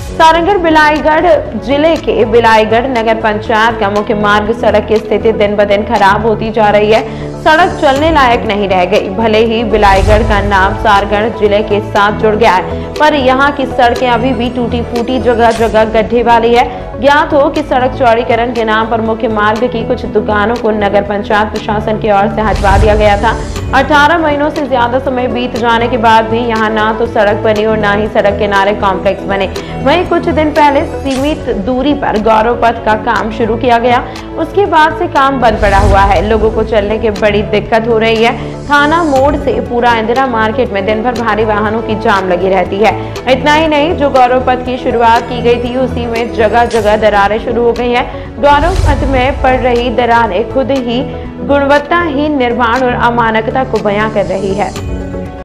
सारंगढ़ बिलाईगढ़ जिले के बिलाईगढ़ नगर पंचायत का मुख्य मार्ग सड़क की स्थिति दिन ब दिन खराब होती जा रही है। सड़क चलने लायक नहीं रह गई। भले ही बिलाईगढ़ का नाम सारंगढ़ जिले के साथ जुड़ गया है, पर यहाँ की सड़कें अभी भी टूटी फूटी, जगह जगह गड्ढे वाली है। ज्ञात हो कि सड़क चौड़ीकरण के नाम पर मुख्य मार्ग की कुछ दुकानों को नगर पंचायत प्रशासन की ओर से हटवा दिया गया था। 18 महीनों से ज्यादा समय बीत जाने के बाद भी यहाँ ना तो सड़क बनी और ना ही सड़क किनारे कॉम्प्लेक्स बने। वहीं कुछ दिन पहले सीमित दूरी पर गौरव पथ का काम शुरू किया गया, उसके बाद से काम बंद पड़ा हुआ है। लोगों को चलने की बड़ी दिक्कत हो रही है। थाना मोड़ से पूरा इंदिरा मार्केट में दिन भर भारी वाहनों की जाम लगी रहती है। इतना ही नहीं, जो गौरव पथ की शुरुआत की गई थी उसी में जगह जगह दरारें शुरू हो गई हैं। गौरव पथ में पड़ रही दरारें खुद ही गुणवत्ताहीन निर्माण और अमानकता को बयां कर रही है।